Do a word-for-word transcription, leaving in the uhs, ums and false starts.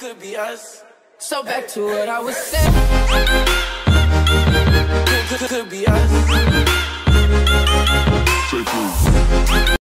could be us. So back to what I was saying. Could, could, could be us.